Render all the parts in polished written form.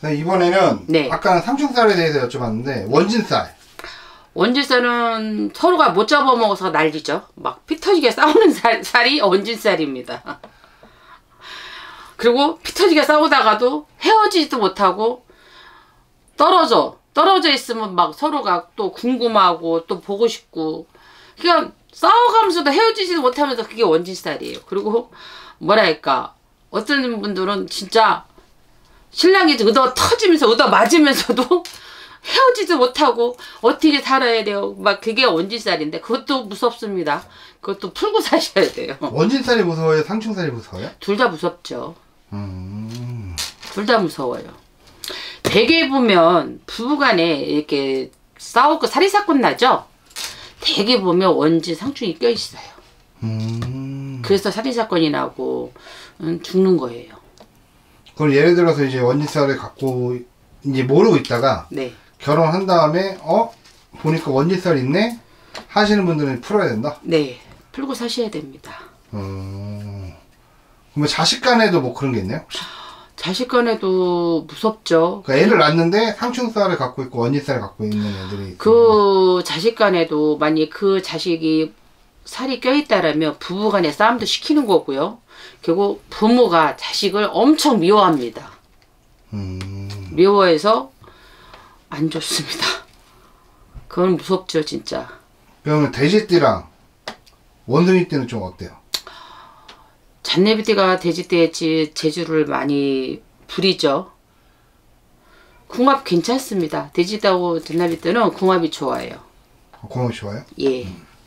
이번에는 네. 아까는 상충살에 대해서 여쭤봤는데 원진살. 원진살은 서로가 못 잡아먹어서 난리죠. 막 피 터지게 싸우는 살이 원진살입니다. 그리고 피 터지게 싸우다가도 헤어지지도 못하고 떨어져 있으면 막 서로가 또 궁금하고 또 보고 싶고, 그러니까 싸워가면서도 헤어지지도 못하면서 그게 원진살이에요. 그리고 뭐랄까, 어떤 분들은 진짜 신랑이 얻어 터지면서 얻어 맞으면서도 헤어지지 못하고 어떻게 살아야 돼요. 막 그게 원진살인데 그것도 무섭습니다. 그것도 풀고 사셔야 돼요. 원진살이 무서워요? 상충살이 무서워요? 둘 다 무섭죠. 둘 다 무서워요. 대개 보면 부부간에 이렇게 싸우고 살인사건 나죠? 대개 보면 원진 상충이 껴있어요. 그래서 살인사건이 나고 죽는 거예요. 그럼 예를 들어서 이제 원진살을 갖고 이제 모르고 있다가 네. 결혼한 다음에 보니까 원진살 있네 하시는 분들은 풀어야 된다? 네. 풀고 사셔야 됩니다. 그러면 자식 간에도 뭐 그런 게 있나요? 혹시? 자식 간에도 무섭죠. 그러니까 애를 낳는데 상충살을 갖고 있고 원진살을 갖고 있는 애들이 그 자식 간에도 만약 그 자식이 살이 껴있다라면 부부간에 싸움도 시키는 거고요. 결국 부모가 자식을 엄청 미워합니다. 미워해서 안 좋습니다. 그건 무섭죠, 진짜. 그러면 돼지띠랑 원숭이띠는 좀 어때요? 잔내비띠가 돼지띠의 재주를 많이 부리죠. 궁합 괜찮습니다. 돼지띠하고 잔내비띠는 궁합이 좋아요. 궁합이 좋아요? 예.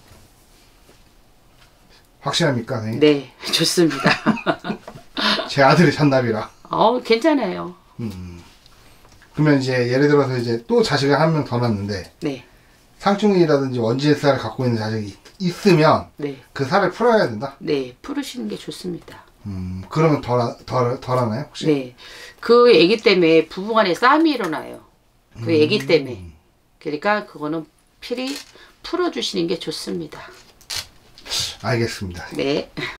확실합니까, 선생님? 네, 좋습니다. 제 아들이 잔나비라. 괜찮아요. 그러면 이제 예를 들어서 이제 또 자식을 한 명 더 낳는데 네. 상충이라든지 원진살을 갖고 있는 자식이 있으면 네. 그 살을 풀어야 된다? 네, 풀으시는 게 좋습니다. 그러면 덜 하나요, 혹시? 네. 그 애기 때문에 부부간에 싸움이 일어나요. 그 애기 때문에. 그러니까 그거는 필히 풀어주시는 게 좋습니다. 알겠습니다. 네.